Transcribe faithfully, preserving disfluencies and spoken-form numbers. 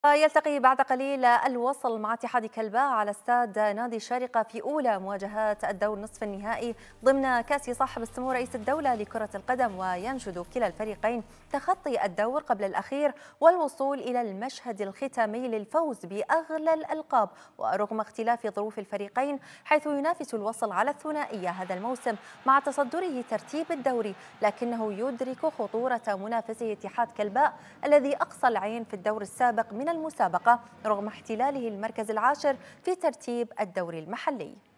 يلتقي بعد قليل الوصل مع اتحاد كلباء على استاد نادي الشارقة في أولى مواجهات الدور نصف النهائي ضمن كأس صاحب السمو رئيس الدولة لكرة القدم، وينشد كلا الفريقين تخطي الدور قبل الأخير والوصول إلى المشهد الختامي للفوز بأغلى الألقاب. ورغم اختلاف ظروف الفريقين حيث ينافس الوصل على الثنائية هذا الموسم مع تصدره ترتيب الدوري، لكنه يدرك خطورة منافسه اتحاد كلباء الذي أقصى العين في الدور السابق من المسابقة رغم احتلاله المركز العاشر في ترتيب الدوري المحلي.